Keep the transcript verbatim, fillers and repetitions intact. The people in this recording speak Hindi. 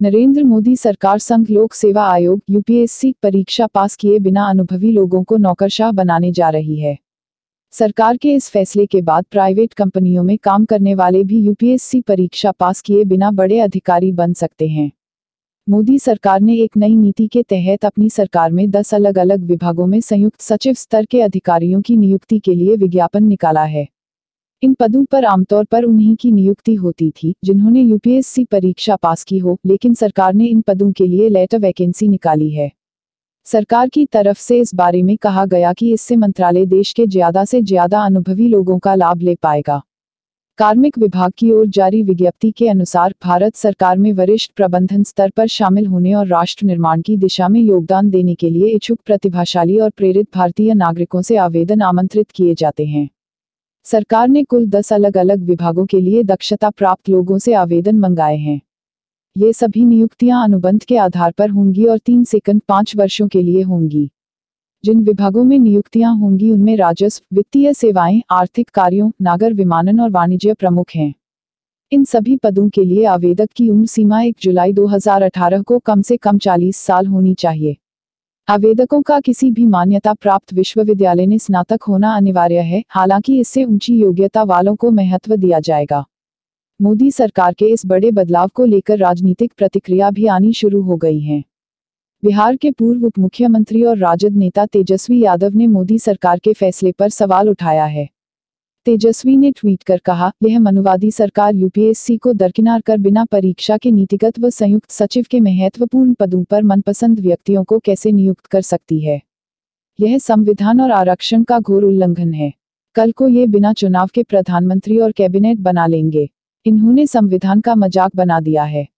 नरेंद्र मोदी सरकार संघ लोक सेवा आयोग यूपीएससी परीक्षा पास किए बिना अनुभवी लोगों को नौकरशाह बनाने जा रही है। सरकार के इस फैसले के बाद प्राइवेट कंपनियों में काम करने वाले भी यूपीएससी परीक्षा पास किए बिना बड़े अधिकारी बन सकते हैं। मोदी सरकार ने एक नई नीति के तहत अपनी सरकार में दस अलग अलग विभागों में संयुक्त सचिव स्तर के अधिकारियों की नियुक्ति के लिए विज्ञापन निकाला है। इन पदों पर आमतौर पर उन्हीं की नियुक्ति होती थी जिन्होंने यूपीएससी परीक्षा पास की हो, लेकिन सरकार ने इन पदों के लिए लेटर वैकेंसी निकाली है। सरकार की तरफ से इस बारे में कहा गया कि इससे मंत्रालय देश के ज्यादा से ज्यादा अनुभवी लोगों का लाभ ले पाएगा। कार्मिक विभाग की ओर जारी विज्ञप्ति के अनुसार भारत सरकार में वरिष्ठ प्रबंधन स्तर पर शामिल होने और राष्ट्र निर्माण की दिशा में योगदान देने के लिए इच्छुक प्रतिभाशाली और प्रेरित भारतीय नागरिकों से आवेदन आमंत्रित किए जाते हैं। सरकार ने कुल दस अलग अलग विभागों के लिए दक्षता प्राप्त लोगों से आवेदन मंगाए हैं। ये सभी नियुक्तियां अनुबंध के आधार पर होंगी और तीन सेकंड पाँच वर्षों के लिए होंगी। जिन विभागों में नियुक्तियां होंगी उनमें राजस्व, वित्तीय सेवाएं, आर्थिक कार्यों, नागर विमानन और वाणिज्य प्रमुख हैं। इन सभी पदों के लिए आवेदक की उम्र सीमा एक जुलाई दो हज़ार अठारह को कम से कम चालीस साल होनी चाहिए। आवेदकों का किसी भी मान्यता प्राप्त विश्वविद्यालय में स्नातक होना अनिवार्य है, हालांकि इससे ऊंची योग्यता वालों को महत्व दिया जाएगा। मोदी सरकार के इस बड़े बदलाव को लेकर राजनीतिक प्रतिक्रिया भी आनी शुरू हो गई है। बिहार के पूर्व उप मुख्यमंत्री और राजद नेता तेजस्वी यादव ने मोदी सरकार के फैसले पर सवाल उठाया है। तेजस्वी ने ट्वीट कर कहा, यह मनुवादी सरकार यूपीएससी को दरकिनार कर बिना परीक्षा के नीतिगत व संयुक्त सचिव के महत्वपूर्ण पदों पर मनपसंद व्यक्तियों को कैसे नियुक्त कर सकती है। यह संविधान और आरक्षण का घोर उल्लंघन है। कल को ये बिना चुनाव के प्रधानमंत्री और कैबिनेट बना लेंगे। इन्होंने संविधान का मजाक बना दिया है।